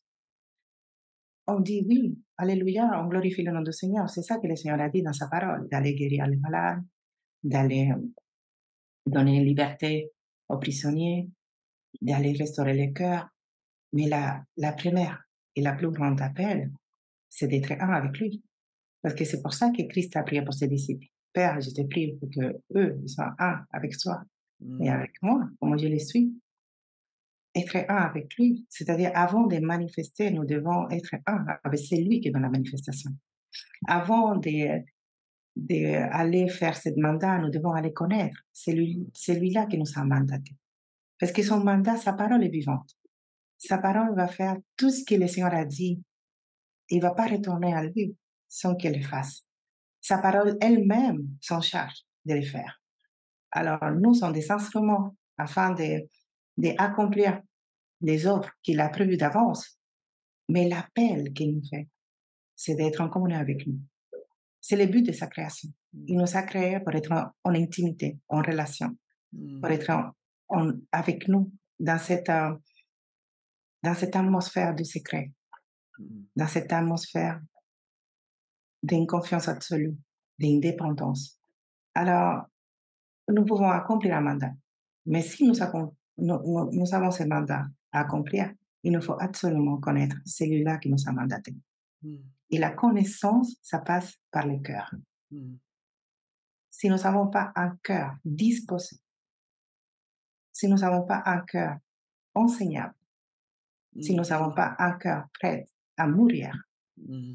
On dit oui, alléluia, on glorifie le nom du Seigneur. C'est ça que le Seigneur a dit dans sa parole, d'aller guérir les malades, d'aller donner liberté aux prisonniers, d'aller restaurer les cœurs. Mais la première et la plus grande appel, c'est d'être un avec lui. Parce que c'est pour ça que Christ a prié pour ses disciples. Père, je te prie pour qu'eux soient un avec toi et avec moi, comme je les suis. Être un avec lui, c'est-à-dire avant de manifester, nous devons être un avec celui qui donne la manifestation. Avant d'aller faire ce mandat, nous devons aller connaître celui-là qui nous a mandaté. Parce que son mandat, sa parole est vivante. Sa parole va faire tout ce que le Seigneur a dit. Il ne va pas retourner à lui sans qu'il le fasse. Sa parole elle-même s'en charge de le faire. Alors, nous sommes des instruments afin d'accomplir les œuvres qu'il a prévues d'avance. Mais l'appel qu'il nous fait, c'est d'être en communion avec lui. C'est le but de sa création. Il nous a créés pour être en intimité, en relation, pour être avec nous dans cette atmosphère de secret, dans cette atmosphère d'une confiance absolue, d'indépendance. Alors, nous pouvons accomplir un mandat. Mais si nous avons ce mandat à accomplir, il nous faut absolument connaître celui-là qui nous a mandaté. Et la connaissance, ça passe par le cœur. Si nous n'avons pas un cœur disposé, si nous n'avons pas un cœur enseignable, si nous n'avons pas un cœur prêt à mourir, nous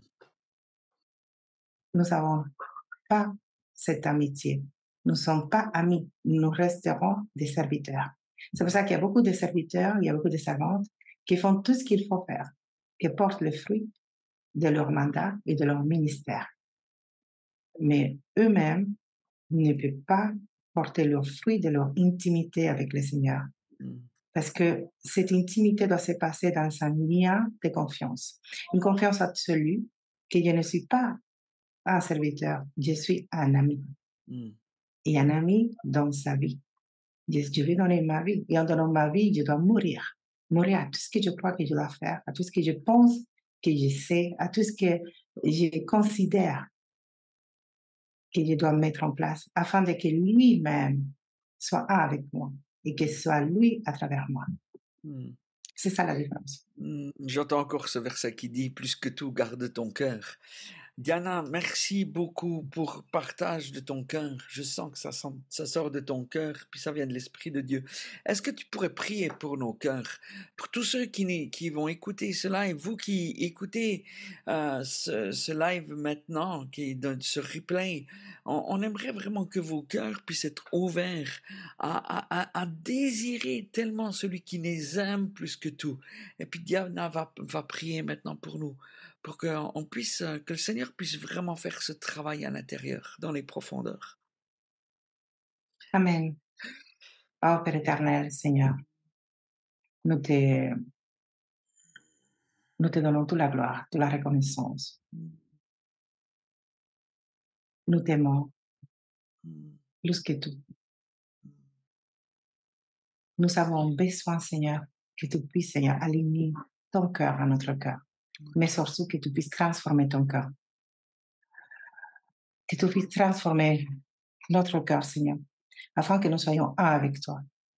n'avons pas cette amitié. Nous ne sommes pas amis, nous resterons des serviteurs. C'est pour ça qu'il y a beaucoup de serviteurs, il y a beaucoup de servantes qui font tout ce qu'il faut faire, qui portent le fruit de leur mandat et de leur ministère. Mais eux-mêmes ne peuvent pas porter le fruit de leur intimité avec le Seigneur. Parce que cette intimité doit se passer dans un lien de confiance. Une confiance absolue que je ne suis pas un serviteur, je suis un ami. Et un ami donne sa vie. Je vais donner ma vie. Et en donnant ma vie, je dois mourir. Mourir à tout ce que je crois que je dois faire, à tout ce que je pense que je sais, à tout ce que je considère que je dois mettre en place afin que lui-même soit un avec moi. et que ce soit lui à travers moi. Mm. C'est ça la différence. J'entends encore ce verset qui dit plus que tout, garde ton cœur. Diana, merci beaucoup pour le partage de ton cœur. Je sens que ça sort de ton cœur, puis ça vient de l'Esprit de Dieu. Est-ce que tu pourrais prier pour nos cœurs, pour tous ceux qui vont écouter ce live, vous qui écoutez ce live maintenant, qui donne ce replay, on aimerait vraiment que vos cœurs puissent être ouverts à désirer tellement celui qui les aime plus que tout. Et puis Diana va prier maintenant pour nous, pour qu'on puisse, que le Seigneur puisse vraiment faire ce travail à l'intérieur, dans les profondeurs. Amen. Oh Père éternel, Seigneur, nous te, nous te donnons toute la gloire, toute la reconnaissance. Nous t'aimons Mm. plus que tout. Nous avons besoin, Seigneur, que tu puisses, Seigneur, aligner ton cœur à notre cœur, mais surtout que tu puisses transformer ton cœur, que tu puisses transformer notre cœur, Seigneur, afin que nous soyons un avec toi.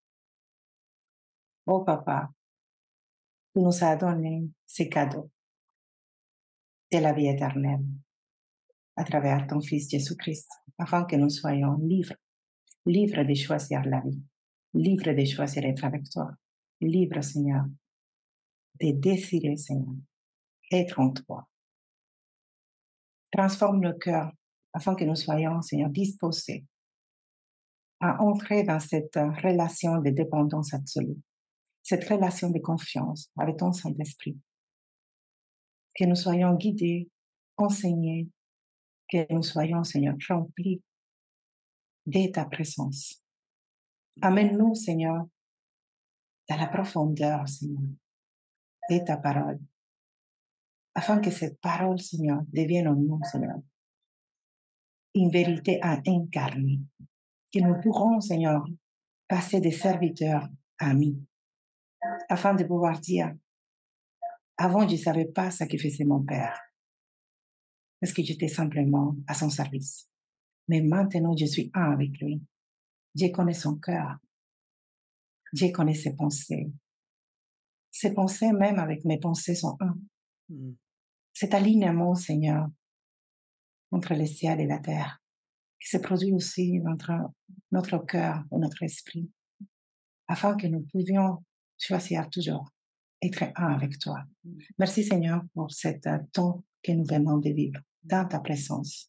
Oh Papa, tu nous as donné ces cadeaux de la vie éternelle à travers ton Fils Jésus-Christ, afin que nous soyons libres, libres de choisir la vie, libres de choisir être avec toi, libres, Seigneur, de désirer, Seigneur, être en toi. Transforme nos cœurs afin que nous soyons, Seigneur, disposés à entrer dans cette relation de dépendance absolue, cette relation de confiance avec ton Saint-Esprit. Que nous soyons guidés, enseignés, que nous soyons, Seigneur, remplis de ta présence. Amène-nous, Seigneur, dans la profondeur, Seigneur, de ta parole, afin que cette parole, Seigneur, devienne en nous, Seigneur, une vérité à incarner. Que nous pourrons, Seigneur, passer des serviteurs à amis, afin de pouvoir dire, avant, je ne savais pas ce que faisait mon père, parce que j'étais simplement à son service. Mais maintenant, je suis un avec lui. Je connais son cœur. Je connais ses pensées. Ses pensées, même avec mes pensées, sont un. Mm. Cet alignement, Seigneur, entre le ciel et la terre, qui se produit aussi entre notre cœur et notre esprit, afin que nous puissions choisir toujours être un avec toi. Merci, Seigneur, pour cet temps que nous venons de vivre dans ta présence.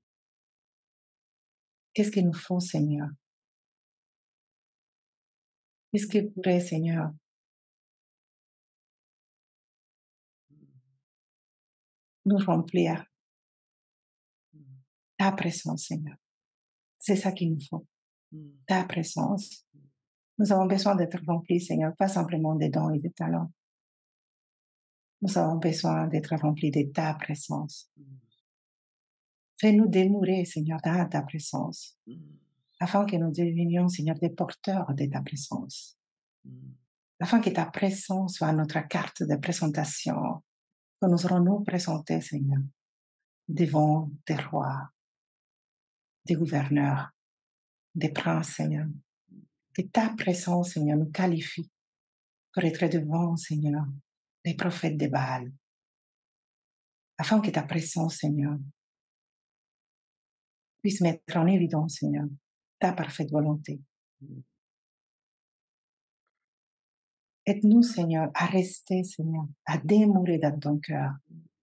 Qu'est-ce qu'il nous faut, Seigneur? Qu'est-ce qui pourrait, Seigneur, nous remplir ta présence, Seigneur? C'est ça qu'il nous faut, ta présence. Nous avons besoin d'être remplis, Seigneur, pas simplement des dons et des talents. Nous avons besoin d'être remplis de ta présence. Fais-nous demeurer, Seigneur, dans ta présence, afin que nous devenions, Seigneur, des porteurs de ta présence, afin que ta présence soit notre carte de présentation, que nous aurons nous présenter, Seigneur, devant des rois, des gouverneurs, des princes, Seigneur. Que ta présence, Seigneur, nous qualifie pour être devant, Seigneur, les prophètes de Baal, afin que ta présence, Seigneur, puisse mettre en évidence, Seigneur, ta parfaite volonté. Aide-nous, Seigneur, à rester, Seigneur, à demeurer dans ton cœur.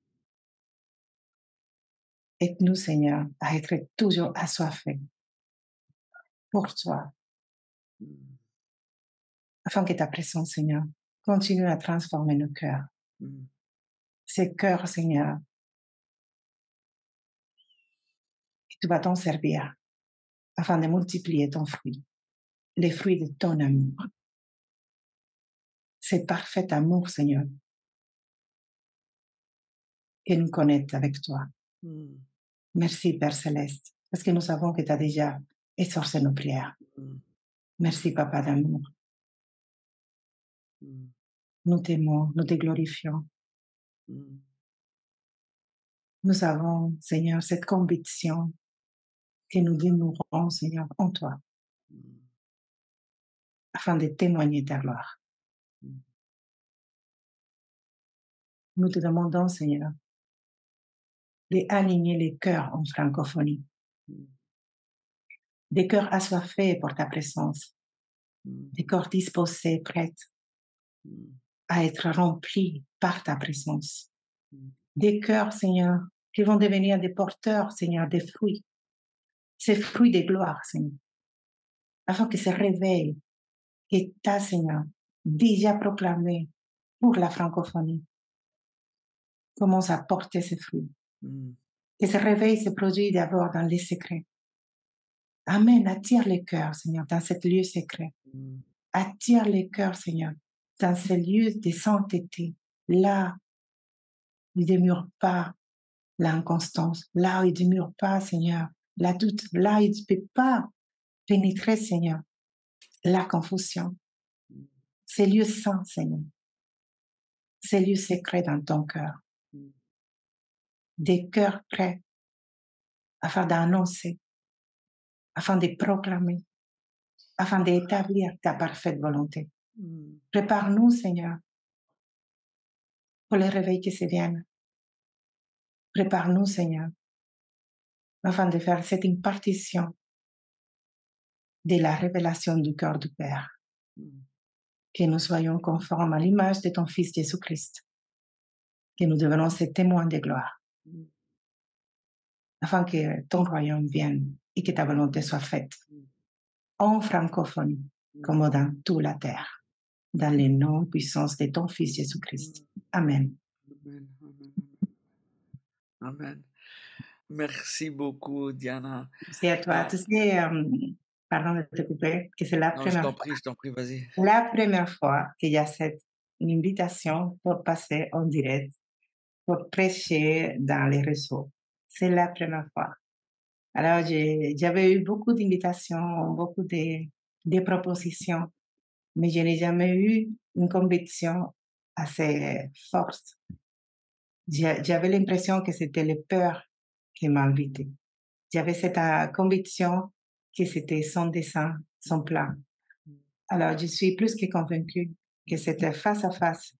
Aide-nous, Seigneur, à être toujours assoiffés pour toi, afin que ta présence, Seigneur, continue à transformer nos cœurs. Ces cœurs, Seigneur, que tu vas t'en servir afin de multiplier ton fruit, les fruits de ton amour. C'est parfait amour, Seigneur, que nous connecte avec toi. Merci, Père Céleste, parce que nous savons que tu as déjà exaucé nos prières. Merci, Papa d'amour. Nous t'aimons, nous te glorifions. Nous avons, Seigneur, cette conviction que nous demeurons, Seigneur, en toi. afin de témoigner ta gloire. Nous te demandons, Seigneur, d'aligner les cœurs en francophonie, des cœurs assoiffés pour ta présence, des cœurs disposés, prêts à être remplis par ta présence. Des cœurs, Seigneur, qui vont devenir des porteurs, Seigneur, des fruits, ces fruits de gloire, Seigneur, afin que ce réveil que tu Seigneur, déjà proclamé pour la francophonie commence à porter ses fruits. Que ce réveil se produise d'abord dans les secrets. Amen. Attire les cœurs, Seigneur, dans ce lieu secret. Attire les cœurs, Seigneur, dans ce lieu de sainteté, là où il ne demeure pas l'inconstance, là où il ne demeure pas, Seigneur, la doute, là où il ne peut pas pénétrer, Seigneur, la confusion. Ces lieux saints, Seigneur, ces lieux secrets dans ton cœur. Des cœurs prêts afin d'annoncer, afin de proclamer, afin d'établir ta parfaite volonté. Prépare-nous, Seigneur, pour les réveils qui se viennent. Prépare-nous, Seigneur, afin de faire cette impartition de la révélation du cœur du Père. Que nous soyons conformes à l'image de ton Fils Jésus-Christ. Que nous devenons ces témoins de gloire. Afin que ton royaume vienne et que ta volonté soit faite en francophonie comme dans toute la terre. Dans le nom puissant de ton Fils Jésus-Christ. Amen. Amen. Amen. Merci beaucoup, Diana. C'est à toi. Tu sais, pardon de te couper, que c'est la Non, je première t'en prie, vas-y. La première fois qu'il y a cette invitation pour passer en direct, pour prêcher dans les réseaux. C'est la première fois. Alors, j'avais eu beaucoup d'invitations, beaucoup de propositions, mais je n'ai jamais eu une conviction assez forte. J'avais l'impression que c'était les peurs qui m'invitaient. J'avais cette conviction que c'était son dessein, son plan. Alors, je suis plus que convaincue que c'était face à face,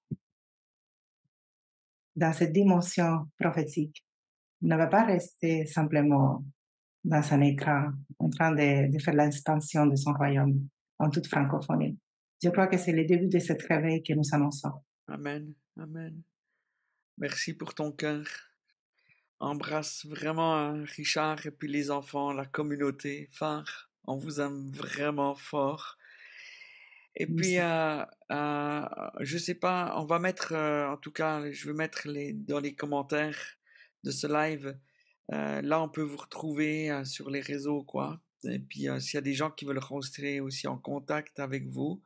dans cette dimension prophétique. Il ne va pas rester simplement dans un écran en train de faire l'expansion de son royaume en toute francophonie. Je crois que c'est le début de ce réveil que nous annonçons. Amen. Amen. Merci pour ton cœur. Embrasse vraiment Richard et puis les enfants, la communauté, phare. On vous aime vraiment fort. Et puis, je sais pas, on va mettre, en tout cas, je vais mettre dans les commentaires de ce live. Là, on peut vous retrouver sur les réseaux, quoi. Et puis, s'il y a des gens qui veulent rentrer aussi en contact avec vous,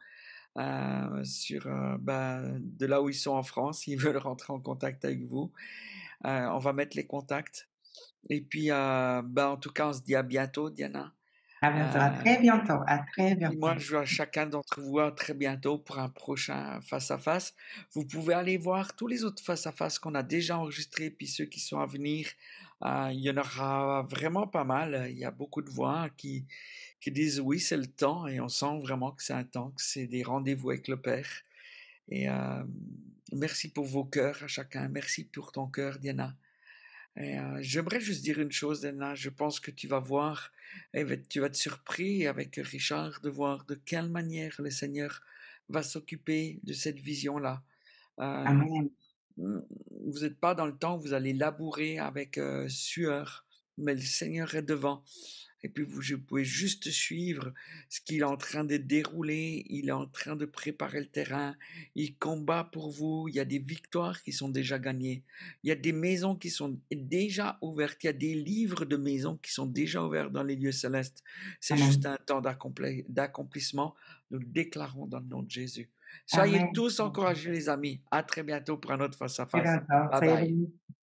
de là où ils sont en France, ils veulent rentrer en contact avec vous, on va mettre les contacts. Et puis, en tout cas, on se dit à bientôt, Diana. À bientôt, à très bientôt, à très Puis moi, bientôt. je vois chacun d'entre vous à très bientôt pour un prochain face-à-face. Vous pouvez aller voir tous les autres face-à-face qu'on a déjà enregistrés, puis ceux qui sont à venir. Il y en aura vraiment pas mal. Il y a beaucoup de voix qui disent oui, c'est le temps, et on sent vraiment que c'est un temps, que c'est des rendez-vous avec le Père. Et merci pour vos cœurs à chacun. Merci pour ton cœur, Diana. Et j'aimerais juste dire une chose, Diana. Je pense que tu vas voir, tu vas être surpris avec Richard de voir de quelle manière le Seigneur va s'occuper de cette vision-là. Euh, Amen. vous n'êtes pas dans le temps où vous allez labourer avec sueur, mais le Seigneur est devant. Et puis vous pouvez juste suivre ce qu'il est en train de dérouler. Il est en train de préparer le terrain. Il combat pour vous. Il y a des victoires qui sont déjà gagnées. Il y a des maisons qui sont déjà ouvertes. Il y a des livres de maisons qui sont déjà ouverts dans les lieux célestes. C'est juste Amen. un temps d'accomplissement. Nous le déclarons dans le nom de Jésus. Soyez Amen. tous encouragés, les amis. À très bientôt pour un autre Très face-à-face. bientôt. Bye Soyez bye. bénis.